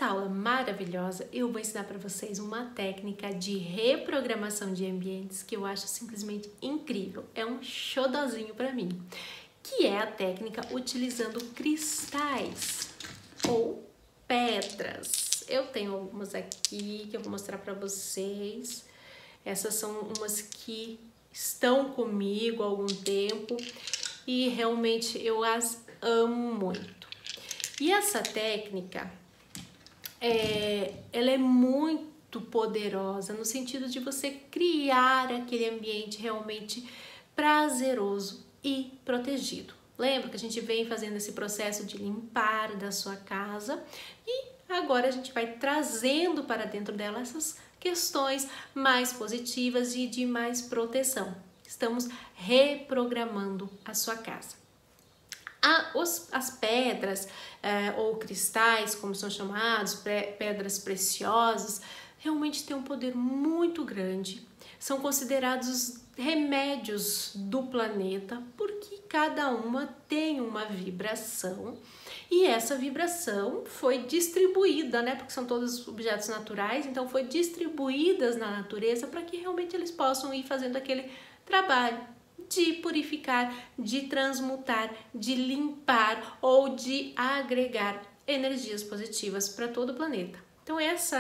Nessa aula maravilhosa, eu vou ensinar para vocês uma técnica de reprogramação de ambientes que eu acho simplesmente incrível. É um xodozinho para mim, que é a técnica utilizando cristais ou pedras. Eu tenho algumas aqui que eu vou mostrar para vocês. Essas são umas que estão comigo há algum tempo e realmente eu as amo muito. E essa técnica, ela é muito poderosa no sentido de você criar aquele ambiente realmente prazeroso e protegido. Lembra que a gente vem fazendo esse processo de limpar da sua casa e agora a gente vai trazendo para dentro dela essas questões mais positivas e de mais proteção. Estamos reprogramando a sua casa. As pedras ou cristais, como são chamados, pedras preciosas, realmente têm um poder muito grande. São considerados remédios do planeta, porque cada uma tem uma vibração e essa vibração foi distribuída, né? Porque são todos objetos naturais, então foi distribuídas na natureza para que realmente eles possam ir fazendo aquele trabalho de purificar, de transmutar, de limpar ou de agregar energias positivas para todo o planeta. Então essa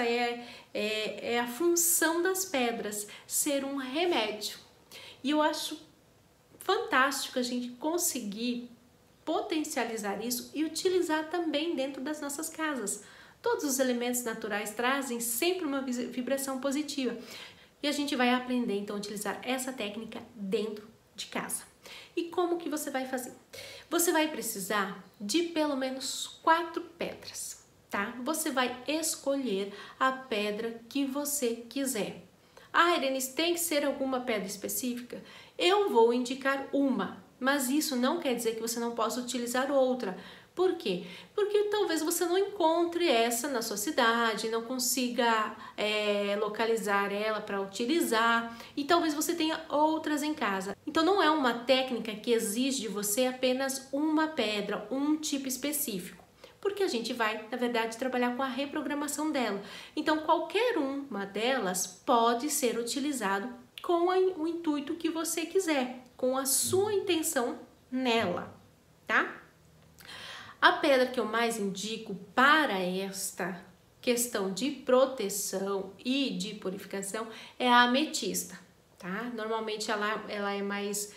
é a função das pedras, ser um remédio. E eu acho fantástico a gente conseguir potencializar isso e utilizar também dentro das nossas casas. Todos os elementos naturais trazem sempre uma vibração positiva. E a gente vai aprender então a utilizar essa técnica dentro de casa. E como que você vai fazer? Você vai precisar de pelo menos 4 pedras, tá? Você vai escolher a pedra que você quiser. Ah, Irene, tem que ser alguma pedra específica? Eu vou indicar uma, mas isso não quer dizer que você não possa utilizar outra. Por quê? Porque talvez você não encontre essa na sua cidade, não consiga localizar ela para utilizar e talvez você tenha outras em casa. Então não é uma técnica que exige de você apenas uma pedra, um tipo específico, porque a gente vai, na verdade, trabalhar com a reprogramação dela. Então qualquer uma delas pode ser utilizado com o intuito que você quiser, com a sua intenção nela, tá? A pedra que eu mais indico para esta questão de proteção e de purificação é a ametista, tá? Normalmente ela é mais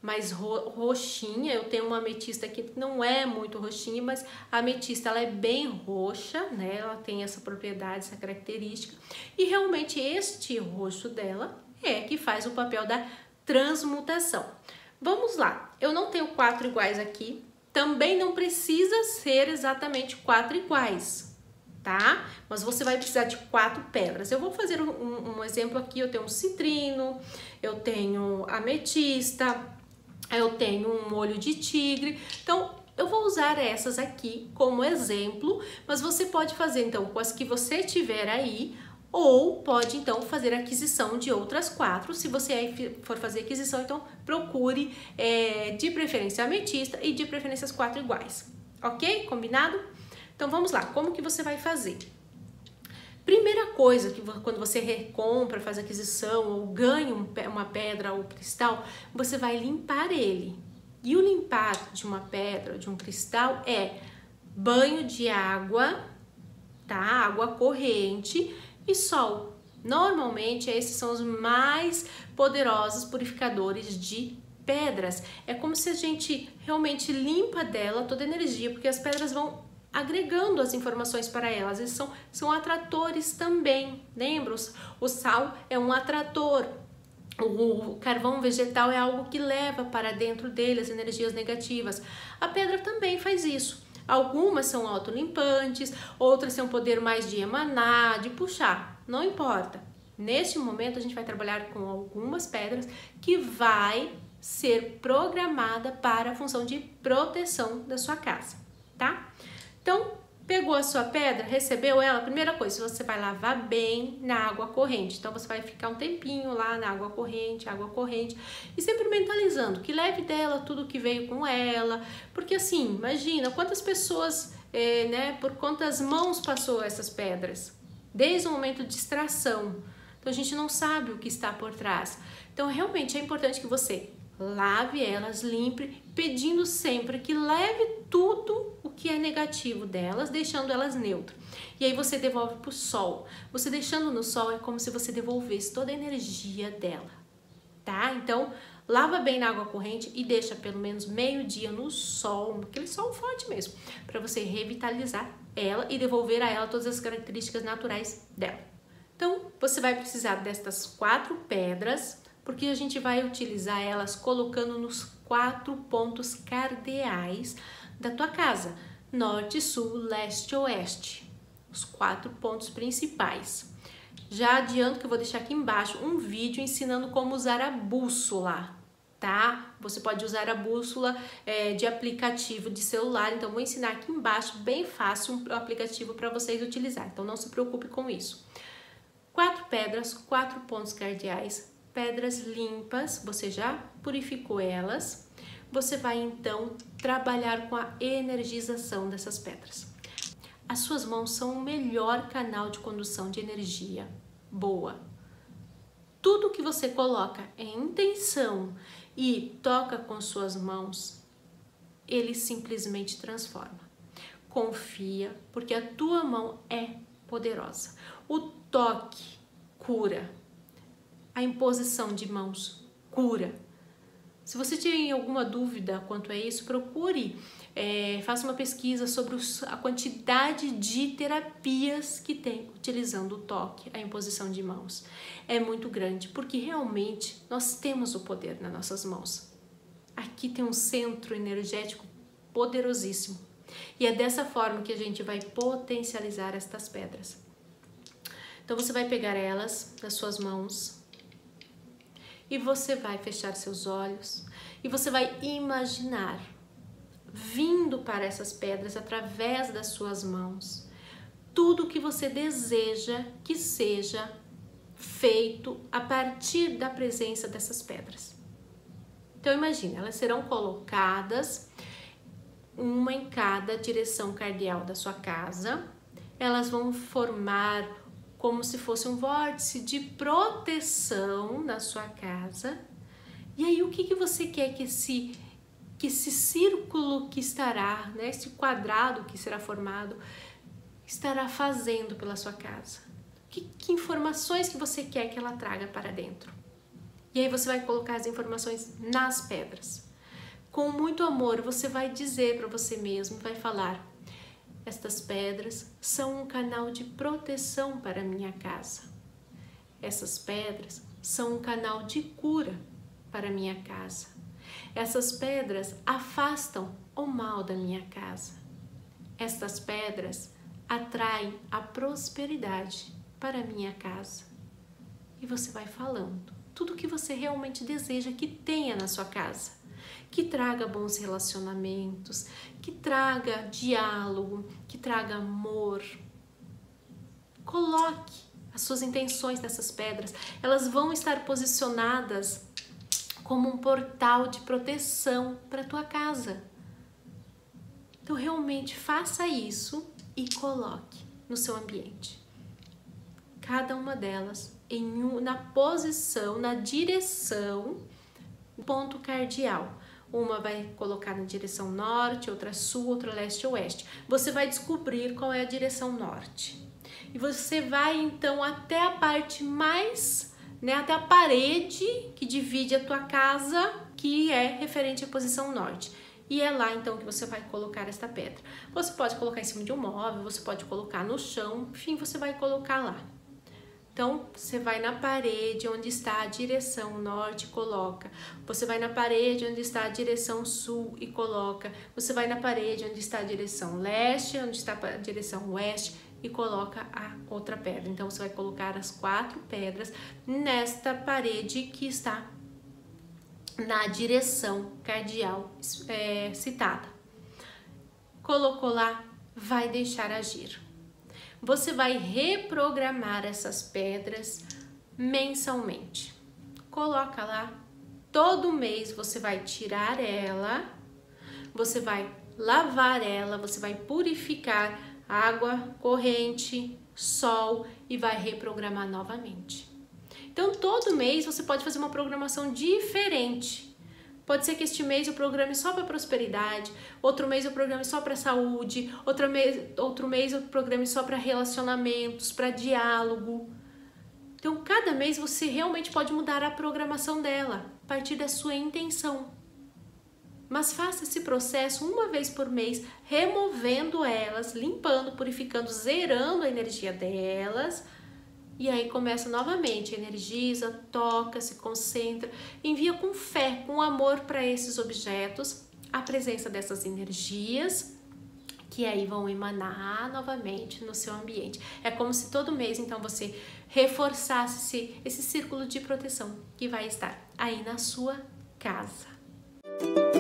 roxinha. Eu tenho uma ametista aqui que não é muito roxinha, mas a ametista ela é bem roxa, né? Ela tem essa propriedade, essa característica. E realmente este roxo dela é que faz o papel da transmutação. Vamos lá, eu não tenho 4 iguais aqui. Também não precisa ser exatamente 4 iguais, tá? Mas você vai precisar de 4 pedras. Eu vou fazer um exemplo aqui. Eu tenho um citrino, eu tenho ametista, eu tenho um olho de tigre. Então, eu vou usar essas aqui como exemplo, mas você pode fazer então com as que você tiver aí, ou pode então fazer aquisição de outras 4. Se você for fazer aquisição, então procure de preferência ametista e de preferência as 4 iguais, ok? Combinado? Então vamos lá, como que você vai fazer? Primeira coisa, que quando você recompra, faz aquisição ou ganha uma pedra ou cristal, você vai limpar ele. E o limpar de uma pedra ou de um cristal é banho de água, tá? Água corrente e sol. Normalmente esses são os mais poderosos purificadores de pedras. É como se a gente realmente limpa dela toda a energia, porque as pedras vão agregando as informações para elas. Eles são atratores também. Lembra? O sal é um atrator. O carvão vegetal é algo que leva para dentro dele as energias negativas. A pedra também faz isso. Algumas são autolimpantes, outras têm um poder mais de emanar, de puxar, não importa. Neste momento a gente vai trabalhar com algumas pedras que vai ser programada para a função de proteção da sua casa, tá? Então, pegou a sua pedra, recebeu ela, primeira coisa, você vai lavar bem na água corrente. Então, você vai ficar um tempinho lá na água corrente, e sempre mentalizando que leve dela tudo que veio com ela. Porque assim, imagina quantas pessoas né, por quantas mãos passou essas pedras, desde o momento de extração. Então a gente não sabe o que está por trás. Então realmente é importante que você lave elas, limpe, pedindo sempre que leve tudo o que é negativo delas, deixando elas neutras. E aí você devolve para o sol. Você deixando no sol é como se você devolvesse toda a energia dela, tá? Então lava bem na água corrente e deixa pelo menos meio-dia no sol, aquele sol forte mesmo, para você revitalizar ela e devolver a ela todas as características naturais dela. Então você vai precisar destas 4 pedras, porque a gente vai utilizar elas colocando nos 4 pontos cardeais da tua casa: norte, sul, leste, oeste. Os 4 pontos principais. Já adianto que eu vou deixar aqui embaixo um vídeo ensinando como usar a bússola, tá? Você pode usar a bússola de aplicativo de celular, então vou ensinar aqui embaixo, bem fácil, um aplicativo para vocês utilizar, então não se preocupe com isso. 4 pedras, 4 pontos cardeais, pedras limpas, você já purificou elas. Você vai então trabalhar com a energização dessas pedras. As suas mãos são o melhor canal de condução de energia boa. Tudo que você coloca em intenção e toca com suas mãos, ele simplesmente transforma. Confia, porque a tua mão é poderosa. O toque cura. A imposição de mãos cura. Se você tiver alguma dúvida quanto a isso, procure, faça uma pesquisa sobre a quantidade de terapias que tem utilizando o toque, a imposição de mãos. É muito grande, porque realmente nós temos o poder nas nossas mãos. Aqui tem um centro energético poderosíssimo. E é dessa forma que a gente vai potencializar estas pedras. Então você vai pegar elas nas suas mãos e você vai fechar seus olhos e você vai imaginar vindo para essas pedras através das suas mãos tudo o que você deseja que seja feito a partir da presença dessas pedras. Então imagine, elas serão colocadas uma em cada direção cardeal da sua casa. Elas vão formar como se fosse um vórtice de proteção na sua casa. E aí o que você quer que esse círculo que estará, né, esse quadrado que será formado, estará fazendo pela sua casa? Que informações que você quer que ela traga para dentro? E aí você vai colocar as informações nas pedras. Com muito amor, você vai dizer para você mesmo, vai falar: estas pedras são um canal de proteção para a minha casa. Essas pedras são um canal de cura para a minha casa. Essas pedras afastam o mal da minha casa. Estas pedras atraem a prosperidade para a minha casa. E você vai falando tudo o que você realmente deseja que tenha na sua casa. Que traga bons relacionamentos, que traga diálogo, que traga amor. Coloque as suas intenções nessas pedras. Elas vão estar posicionadas como um portal de proteção para a tua casa. Então realmente faça isso e coloque no seu ambiente. Cada uma delas na posição, na direção, ponto cardeal. Uma vai colocar na direção norte, outra sul, outra leste ou oeste. Você vai descobrir qual é a direção norte. E você vai então até a parte mais, né, até a parede que divide a tua casa, que é referente à posição norte. E é lá então que você vai colocar esta pedra. Você pode colocar em cima de um móvel, você pode colocar no chão, enfim, você vai colocar lá. Então, você vai na parede onde está a direção norte, coloca. Você vai na parede onde está a direção sul e coloca. Você vai na parede onde está a direção leste, onde está a direção oeste e coloca a outra pedra. Então, você vai colocar as 4 pedras nesta parede que está na direção cardeal citada. Colocou lá, vai deixar agir. Você vai reprogramar essas pedras mensalmente. Coloca lá, todo mês você vai tirar ela, você vai lavar ela, você vai purificar água, corrente, sol e vai reprogramar novamente. Então, todo mês você pode fazer uma programação diferente. Pode ser que este mês eu programe só para prosperidade, outro mês eu programe só para saúde, outro mês eu programe só para relacionamentos, para diálogo. Então, cada mês você realmente pode mudar a programação dela, a partir da sua intenção. Mas faça esse processo uma vez por mês, removendo elas, limpando, purificando, zerando a energia delas. E aí começa novamente, energiza, toca, se concentra, envia com fé, com amor para esses objetos a presença dessas energias que aí vão emanar novamente no seu ambiente. É como se todo mês, então, você reforçasse esse círculo de proteção que vai estar aí na sua casa.